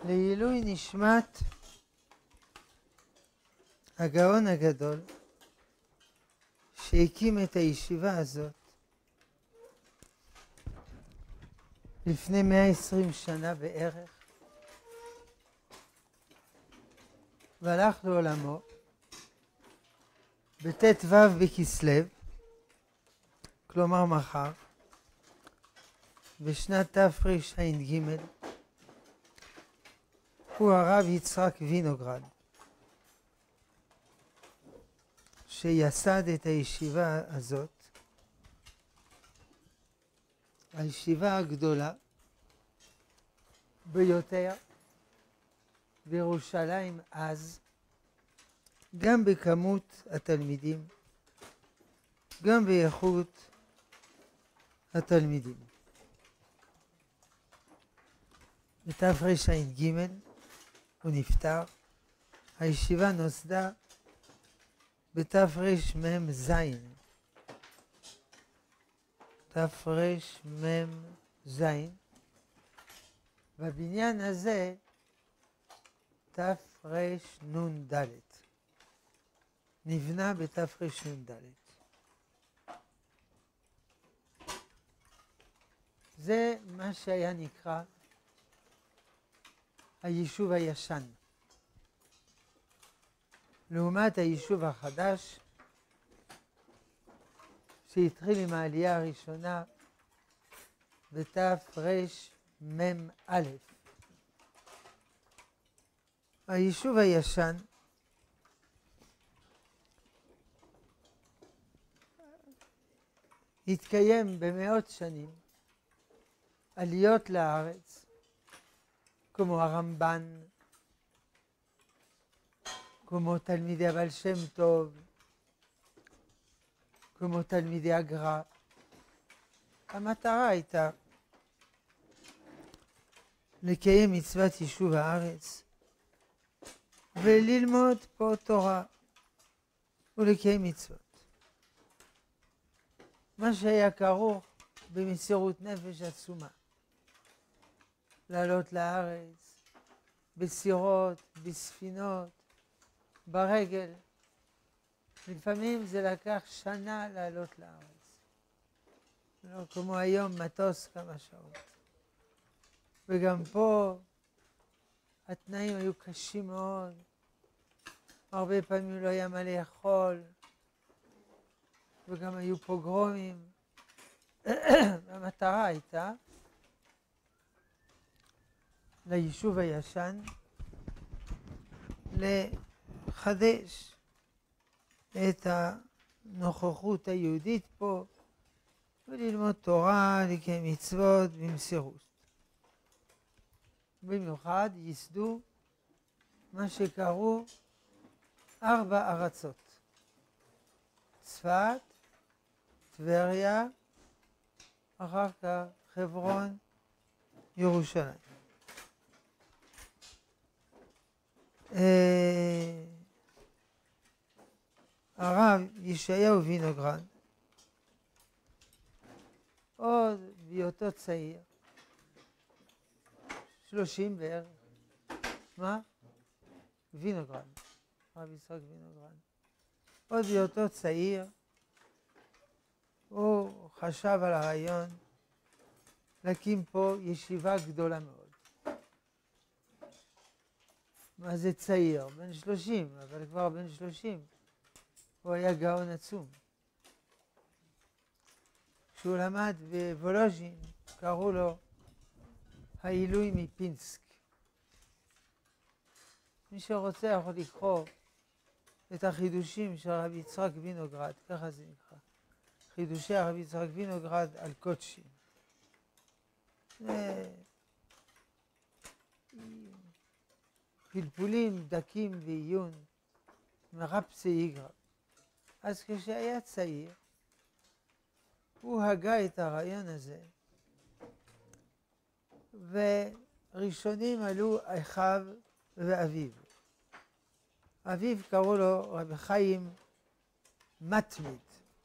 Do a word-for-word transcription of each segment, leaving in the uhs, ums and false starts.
לעילוי נשמת הגאון הגדול שהקים את הישיבה הזאת לפני מאה ועשרים שנה בערך, והלך לעולמו בט"ו בכסלו, כלומר מחר, בשנת תרע"ג, הוא הרב יצחק וינוגרד, שיסד את הישיבה הזאת, הישיבה הגדולה ביותר בירושלים אז, גם בכמות התלמידים, גם באיכות התלמידים. בתרע"ג הוא נפטר. הישיבה נוסדה בתרמ"ז, תרמ"ז, בבניין הזה תרנ"ד, נבנה בתרנ"ד. זה מה שהיה נקרא היישוב הישן. לעומת היישוב החדש שהתחיל עם העלייה הראשונה בתרמ"א. היישוב הישן התקיים במאות שנים עליות לארץ כמו הרמב"ן, כמו תלמידי הבעל שם טוב, כמו תלמידי הגר"א. המטרה הייתה לקיים מצוות יישוב הארץ וללמוד פה תורה ולקיים מצוות. מה שהיה כרוך במסירות נפש עצומה. לעלות לארץ, בסירות, בספינות, ברגל. לפעמים זה לקח שנה לעלות לארץ. לא כמו היום, מטוס כמה שעות. וגם פה התנאים היו קשים מאוד. הרבה פעמים לא היה מה לאכול. וגם היו פוגרומים. המטרה הייתה ליישוב הישן לחדש את הנוכחות היהודית פה וללמוד תורה, לקיים מצוות במסירות. במיוחד ייסדו מה שקראו ארבע ארצות: צפת, טבריה, אחר כך חברון, ירושלים. הרב ישעיהו וינוגרד, עוד בהיותו צעיר, שלושים בערך, מה? וינוגרד, הרב יצחק וינוגרד. עוד בהיותו צעיר, הוא חשב על הרעיון להקים פה ישיבה גדולה מאוד. מה זה צעיר? בן שלושים, אבל כבר בן שלושים. הוא היה גאון עצום. כשהוא למד בוולוז'ין, קראו לו העילוי מפינסק. מי שרוצה יכול לקרוא את החידושים של הרב יצחק וינוגרד, ככה זה נקרא. חידושי הרב יצחק וינוגרד על קודשי. זה פלפולים דקים ועיון מרפסי איגרא. אז כשהיה צעיר, הוא הגה את הרעיון הזה, וראשונים עלו אחיו ואביו. אביו קראו לו רבי חיים מתמיד,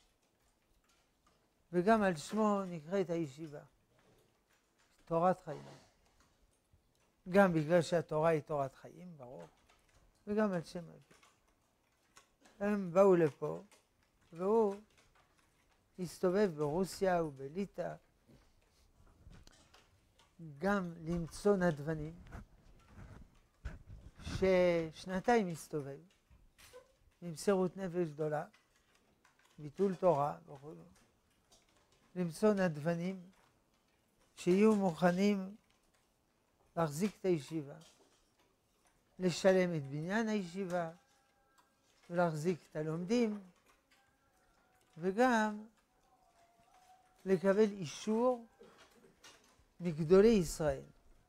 וגם על שמו נקראת הישיבה, תורת חיים. גם בגלל שהתורה היא תורת חיים, ברור, וגם על שם אביו. הם באו לפה, והוא הסתובב ברוסיה ובליטא, גם למצוא נדבנים, ששנתיים הסתובב, עם מסירות נפש גדולה, ביטול תורה וכו', למצוא נדבנים שיהיו מוכנים להחזיק את הישיבה, לשלם את בניין הישיבה, ולהחזיק את הלומדים, וגם לקבל אישור מגדולי ישראל.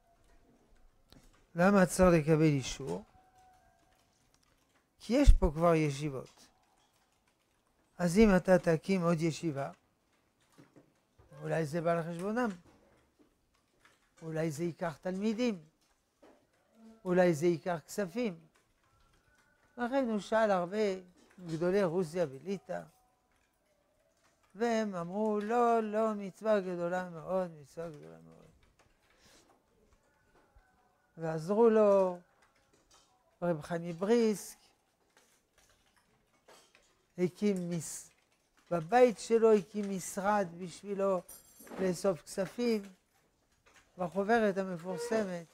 למה צריך לקבל אישור? כי יש פה כבר ישיבות. אז אם אתה תקים עוד ישיבה, אולי זה בא לחשבונם, אולי זה ייקח תלמידים, אולי זה ייקח כספים. לכן הוא שאל הרבה גדולי רוסיה וליטא, והם אמרו, לא, לא, מצווה גדולה מאוד, מצווה גדולה מאוד. ועזרו לו רב חני בריסק, הקים מס... בבית שלו הקים משרד בשבילו לאסוף כספים, בחוברת המפורסמת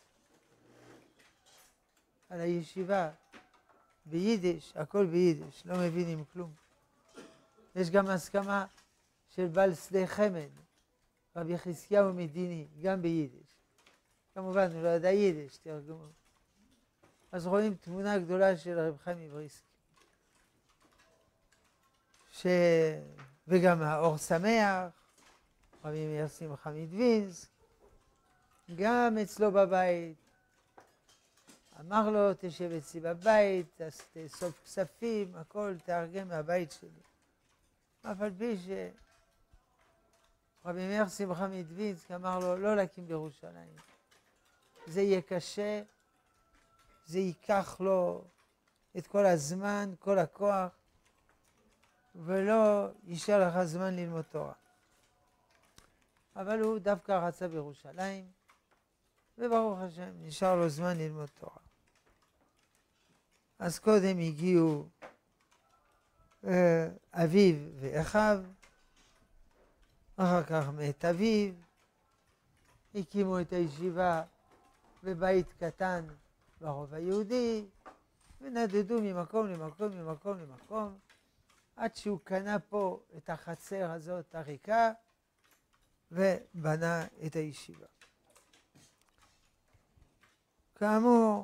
על הישיבה, ביידיש, הכל ביידיש, לא מבינים כלום. יש גם הסכמה של בעל שדה חמד, רבי חזקיהו מדיני, גם ביידיש. כמובן, הוא לא ידע יידיש, תרגמו. אז רואים תמונה גדולה של רב חני בריסק. ש... וגם האור שמח, רבי מאיר שמחה מדווינסק, גם אצלו בבית. אמר לו, תשב אצלי בבית, תאסוף כספים, הכל תארגן מהבית שלי. אף על פי שרבי מאיר שמחה מדווינסק אמר לו, לא להקים בירושלים. זה יהיה קשה, זה ייקח לו את כל הזמן, כל הכוח, ולא יישאר לך זמן ללמוד תורה. אבל הוא דווקא רצה בירושלים, וברוך השם, נשאר לו זמן ללמוד תורה. אז קודם הגיעו אה, אביו ואחיו, אחר כך מת אביו, הקימו את הישיבה בבית קטן ברובע היהודי, ונדדו ממקום למקום למקום למקום, עד שהוא קנה פה את החצר הזאת הריקה, ובנה את הישיבה. כאמור,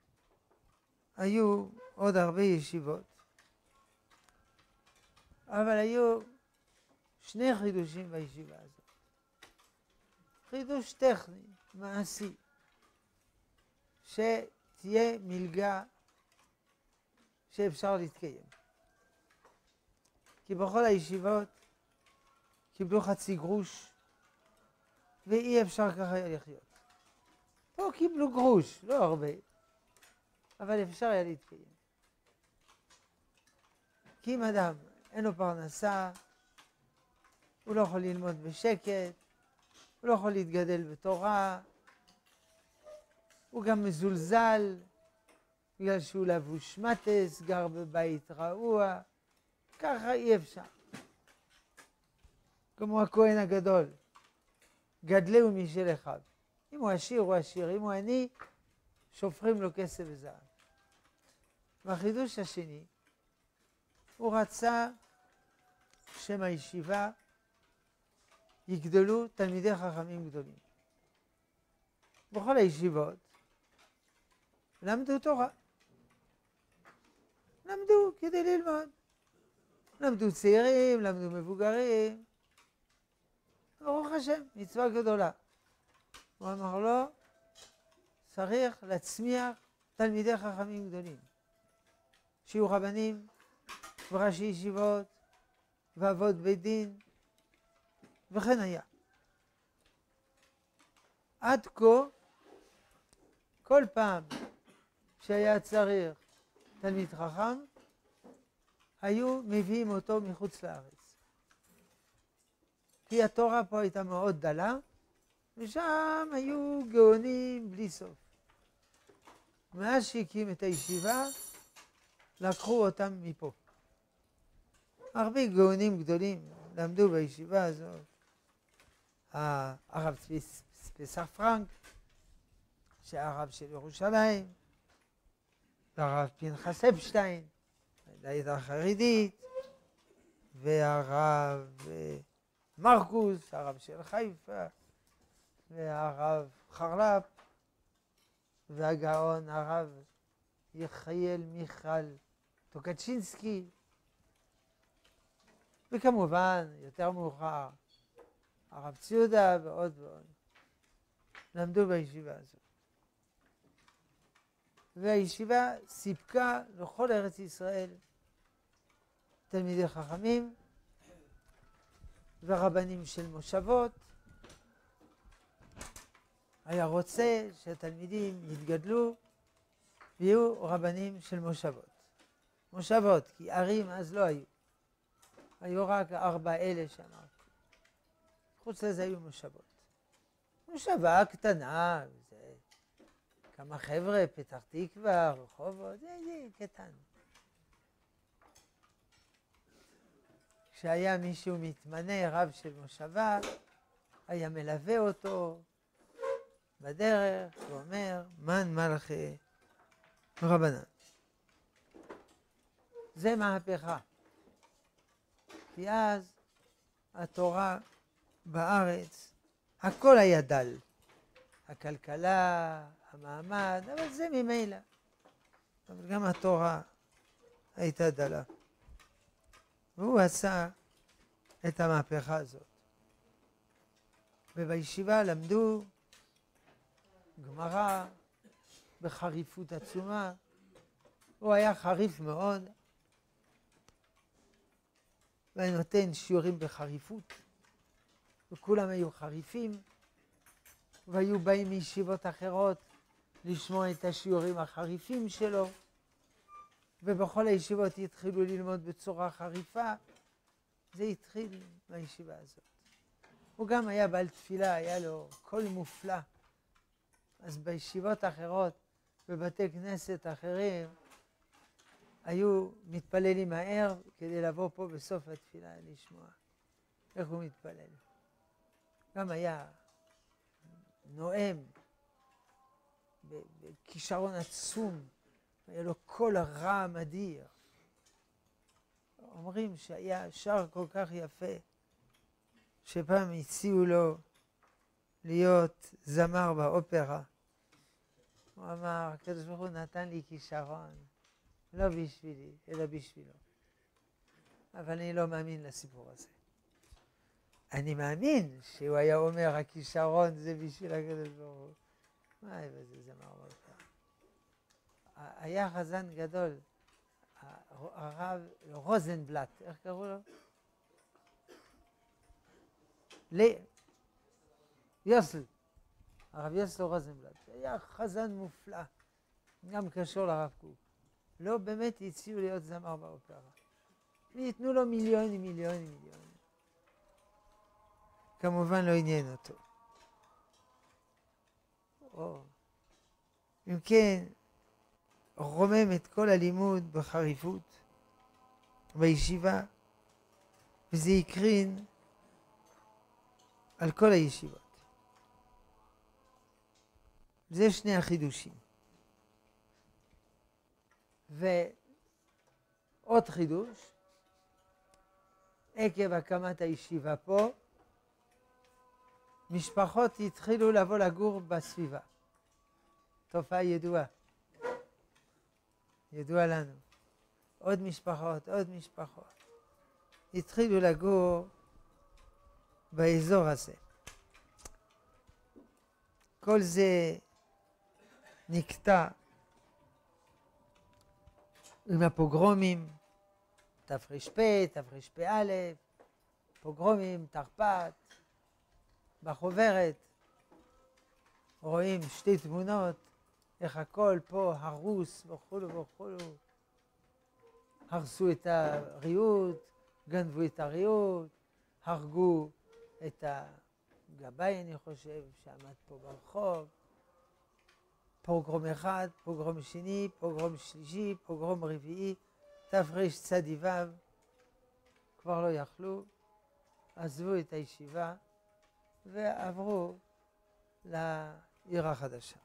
היו עוד הרבה ישיבות, אבל היו שני חידושים בישיבה הזאת. חידוש טכני, מעשי, שתהיה מלגה שאפשר להתקיים. כי בכל הישיבות קיבלו חצי גרוש, ואי אפשר ככה לחיות. פה קיבלו גרוש, לא הרבה, אבל אפשר היה להתקיים. כי אם אדם אין לו פרנסה, הוא לא יכול ללמוד בשקט, הוא לא יכול להתגדל בתורה, הוא גם מזולזל, בגלל שהוא לבוש מטס, גר בבית רעוע, ככה אי אפשר. כמו הכהן הגדול, גדלהו משל אחיו. אם הוא עשיר, הוא עשיר. אם הוא עני, שופכים לו כסף וזהב. והחידוש השני, הוא רצה שמהישיבה יגדלו תלמידי חכמים גדולים. בכל הישיבות למדו תורה. למדו כדי ללמוד. למדו צעירים, למדו מבוגרים. ברוך השם, מצווה גדולה. הוא אמר לו, צריך להצמיח תלמידי חכמים גדולים. שיהיו רבנים, וראשי ישיבות, ואבות בית דין, וכן היה. עד כה, כל פעם שהיה צריך תלמיד חכם, היו מביאים אותו מחוץ לארץ. כי התורה פה הייתה מאוד דלה, ושם היו גאונים בלי סוף. מאז שהקים את הישיבה, לקחו אותם מפה. הרבה גאונים גדולים למדו בישיבה הזאת. הרב צבי פסח פרנק, שהרב של ירושלים, והרב פנחס אפשטיין, לעדה החרדית, והרב מרקוס, הרב של חיפה, והרב חרל"פ, והגאון הרב יחיאל מיכל טוקצ'ינסקי, וכמובן, יותר מאוחר, הרב ציודה ועוד ועוד, למדו בישיבה הזאת. והישיבה סיפקה לכל ארץ ישראל תלמידי חכמים ורבנים של מושבות. היה רוצה שהתלמידים יתגדלו ויהיו רבנים של מושבות. מושבות, כי ערים אז לא היו. היו רק ארבע אלה שאמרתי. חוץ לזה היו מושבות. מושבה קטנה, זה כמה חבר'ה, פתח תקווה, רחובות, זה, זה קטן. כשהיה מישהו מתמנה, רב של מושבה, היה מלווה אותו בדרך ואומר, מן מלכי רבנן. זה מהפכה. כי אז התורה בארץ, הכל היה דל. הכלכלה, המעמד, אבל זה ממילא. אבל גם התורה הייתה דלה. והוא עשה את המהפכה הזאת. ובישיבה למדו גמרא בחריפות עצומה. הוא היה חריף מאוד. והיה נותן שיעורים בחריפות. וכולם היו חריפים. והיו באים מישיבות אחרות לשמוע את השיעורים החריפים שלו. ובכל הישיבות התחילו ללמוד בצורה חריפה. זה התחיל מהישיבה הזאת. הוא גם היה בעל תפילה, היה לו קול מופלא. אז בישיבות אחרות, בבתי כנסת אחרים, היו מתפללים מהר כדי לבוא פה בסוף התפילה לשמוע איך הוא מתפלל. גם היה נואם בכישרון עצום, היה לו קול רם אדיר. אומרים שהיה שר כל כך יפה, שפעם הציעו לו להיות זמר באופרה. הוא אמר, הקדוש ברוך הוא נתן לי כישרון, לא בשבילי, אלא בשבילו. אבל אני לא מאמין לסיפור הזה. אני מאמין שהוא היה אומר, הכישרון זה בשביל הקדוש ברוך הוא. מה זה זמר באופרה? היה חזן גדול, הרב רוזנבלט, איך קראו לו? יוסל, הרב יוסל רוזנבלט, היה חזן מופלא, גם קשור לרב קוק. לא באמת הציעו להיות זמר באופרה. ויתנו לו מיליונים, מיליונים, מיליונים. כמובן לא עניין אותו. או, אם כן, רומם את כל הלימוד בחריפות, בישיבה, וזה יקרין על כל הישיבות. זה שני החידושים. ועוד חידוש, עקב הקמת הישיבה פה, משפחות התחילו לבוא לגור בסביבה. תופעה ידועה. ידוע לנו. עוד משפחות, עוד משפחות. התחילו לגור באזור הזה. כל זה נקטע עם הפוגרומים, תר"פ, תר"פ, פוגרומים, תרפ"ט, בחוברת רואים שתי תמונות, איך הכל פה הרוס וכולו וכולו. הרסו את הריהוט, גנבו את הריהוט, הרגו את הגבאי, אני חושב, שעמד פה ברחוב. פוגרום אחד, פוגרום שני, פוגרום שלישי, פוגרום רביעי, תפרש צדי וו, כבר לא יכלו, עזבו את הישיבה ועברו לעיר החדשה.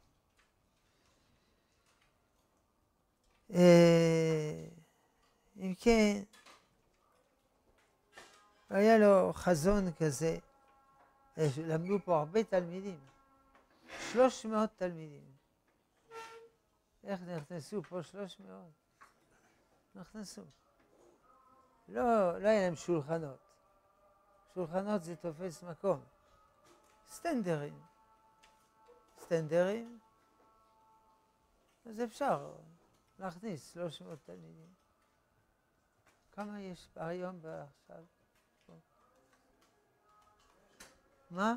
אם כן, היה לו חזון כזה, למדו פה הרבה תלמידים, שלוש מאות תלמידים. איך נכנסו פה שלוש מאות? נכנסו. לא, לא היה להם שולחנות. שולחנות זה תופס מקום. סטנדרים. סטנדרים. אז אפשר להכניס שלוש מאות תלמידים. כמה יש היום עכשיו? מה?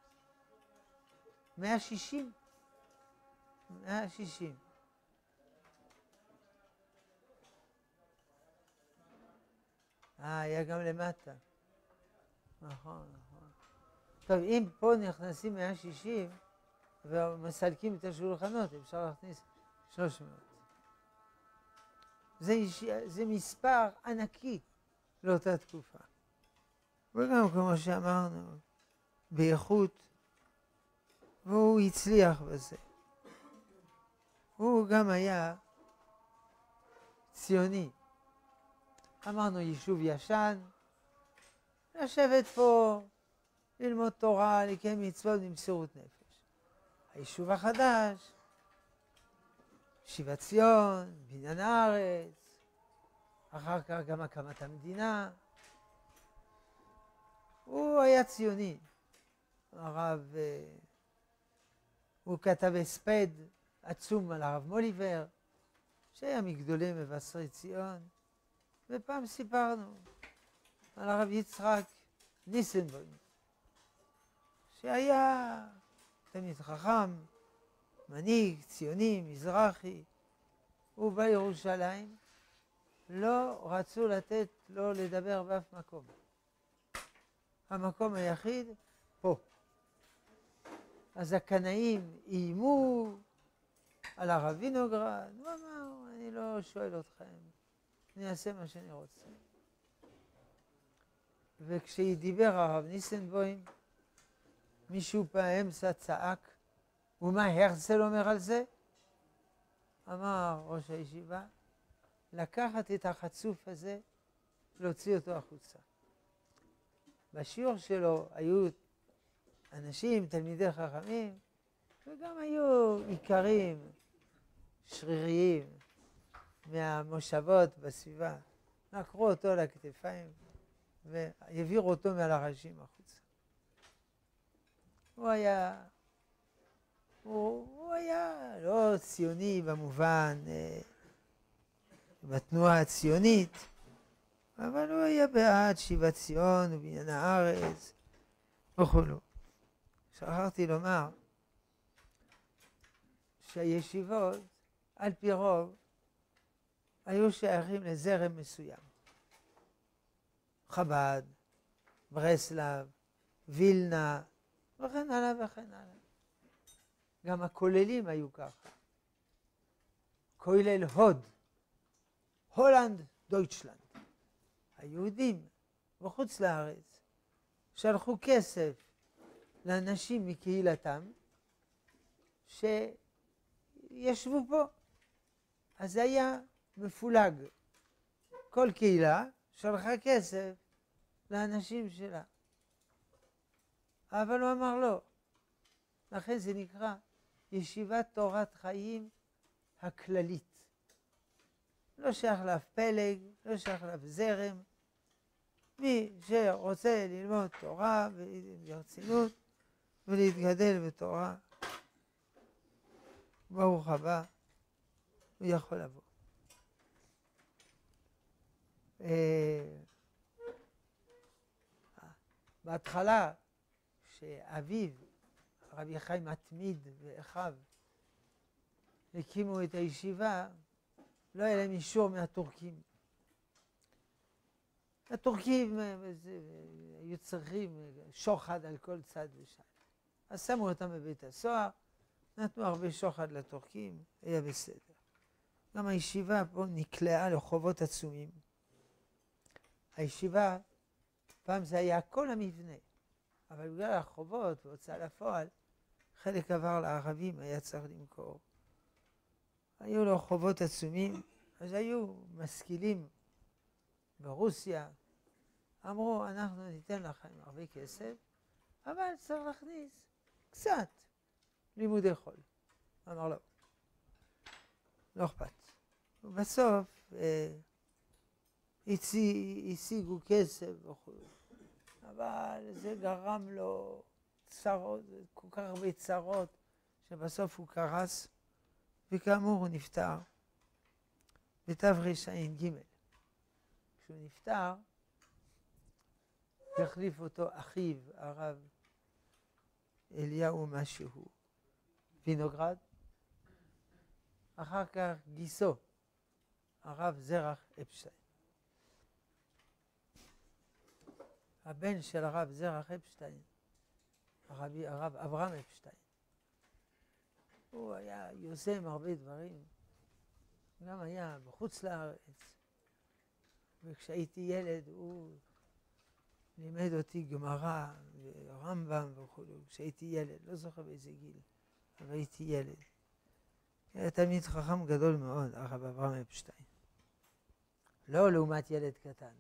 מאה שישים? מאה שישים. אה, היה גם למטה. נכון, נכון. טוב, אם פה נכנסים מאה שישים ומסלקים את השולחנות, אפשר להכניס שלוש מאות. זה, זה מספר ענקי לאותה תקופה. וגם כמו שאמרנו, באיכות, והוא הצליח בזה. הוא גם היה ציוני. אמרנו יישוב ישן, לשבת פה, ללמוד תורה, לקיים מצוות במסירות נפש. היישוב החדש, שיבת ציון, בניין הארץ, אחר כך גם הקמת המדינה. הוא היה ציוני. הרב, הוא כתב הספד עצום על הרב מוליבר, שהיה מגדולי מבשרי ציון, ופעם סיפרנו על הרב יצחק ניסנבוים, שהיה תלמיד חכם, מנהיג, ציוני, מזרחי. הוא בא לירושלים, לא רצו לתת לו לדבר באף מקום. המקום היחיד, פה. אז הקנאים איימו על הרב וינוגרד, הוא אמר, אני לא שואל אתכם, אני אעשה מה שאני רוצה. וכשדיבר הרב ניסנבוים, מישהו באמצע צעק, ומה הרצל אומר על זה? אמר ראש הישיבה, לקחת את החצוף הזה, להוציא אותו החוצה. בשיעור שלו היו אנשים, תלמידי חכמים, וגם היו עיקרים שריריים מהמושבות בסביבה. נקרו אותו על הכתפיים והעבירו אותו מעל הראשים החוצה. הוא היה, הוא, הוא היה לא ציוני במובן, אה, בתנועה הציונית, אבל הוא היה בעד שיבת ציון ובניין הארץ וכולו. שכחתי לומר שהישיבות על פי רוב היו שייכים לזרם מסוים. חב"ד, ברסלב, וילנה וכן הלאה וכן הלאה. גם הכוללים היו ככה. כולל הוד, הולנד, דויטשלנד. היהודים בחוץ לארץ שלחו כסף לאנשים מקהילתם שישבו פה. אז זה היה מפולג. כל קהילה שלחה כסף לאנשים שלה. אבל הוא אמר לא. לכן זה נקרא ישיבת תורת חיים הכללית. לא שייך לאף פלג, לא שייך לאף זרם. מי שרוצה ללמוד תורה ברצינות ולהתגדל בתורה, ברוך הבא, הוא יכול לבוא. בהתחלה, שאביו, רבי חיים מתמיד ואחיו, הקימו את הישיבה, לא היה להם אישור מהטורקים. הטורקים היו צריכים שוחד על כל צד ושם. אז שמו אותם בבית הסוהר, נתנו הרבה שוחד לטורקים, היה בסדר. גם הישיבה פה נקלעה לחובות עצומים. הישיבה, פעם זה היה כל המבנה, אבל בגלל החובות והוצאה לפועל, חלק עבר לערבים, היה צריך למכור. היו לו חובות עצומים, אז היו משכילים ברוסיה, אמרו, אנחנו ניתן לכם הרבה כסף, אבל צריך להכניס קצת לימודי חול. אמר לו, לא אכפת. ובסוף אה, השיגו כסף וכו', אבל זה גרם לו צרות, כל כך הרבה צרות, שבסוף הוא קרס, וכאמור הוא נפטר בתרע"ג. כשהוא נפטר, החליף אותו אחיו, הרב אליהו משהו, וינוגרד, אחר כך גיסו, הרב זרח אפשטיין. הבן של הרב זרח אפשטיין, הרב, הרב אברהם אפשטיין, הוא היה יוזם הרבה דברים, גם היה בחוץ לארץ, וכשהייתי ילד הוא לימד אותי גמרא ורמב"ם וכו', כשהייתי ילד, לא זוכר באיזה גיל, אבל הייתי ילד. היה תלמיד חכם גדול מאוד, הרב אברהם אפשטיין. לא לעומת ילד קטן.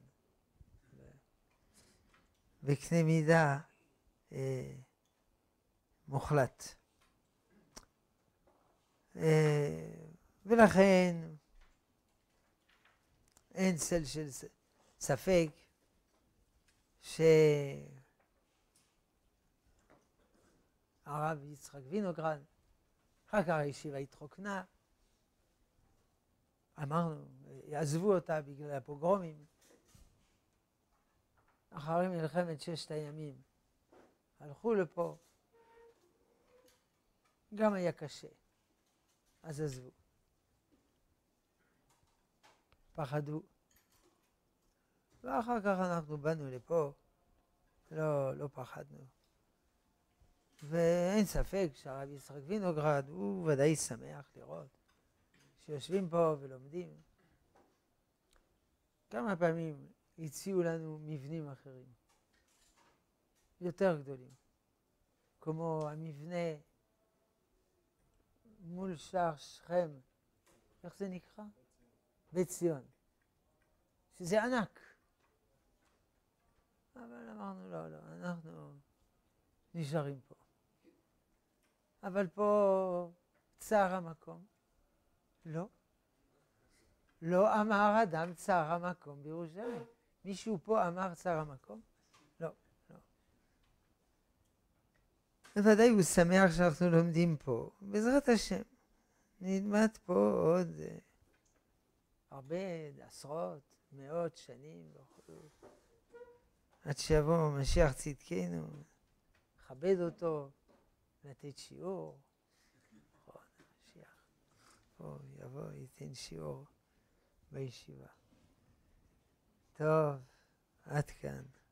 בקנה מידה אה, מוחלט. אה, ולכן אין צל של ספק שהרב יצחק וינוגרד, אחר כך הישיבה התרוקנה, אמרנו, יעזבו אותה בגלל הפוגרומים, אחרי מלחמת ששת הימים, הלכו לפה, גם היה קשה, אז עזבו. פחדו. ואחר כך אנחנו באנו לפה, לא, לא פחדנו. ואין ספק שהרב יצחק וינוגרד הוא ודאי שמח לראות שיושבים פה ולומדים. כמה פעמים הציעו לנו מבנים אחרים, יותר גדולים, כמו המבנה מול שער שכם, איך זה נקרא? בית ציון, שזה ענק. אבל אמרנו לא, לא, אנחנו נשארים פה. אבל פה צער המקום. לא. לא אמר אדם צער המקום בירושלים. מישהו פה אמר צער המקום? לא, לא. בוודאי הוא שמח שאנחנו לומדים פה. בעזרת השם. נלמד פה עוד uh, הרבה עשרות, מאות שנים וכו'. עד שיבוא משיח צדקנו, לכבד אותו, לתת שיעור. נכון, משיח. פה יבוא, ייתן שיעור בישיבה. טוב, עד כאן.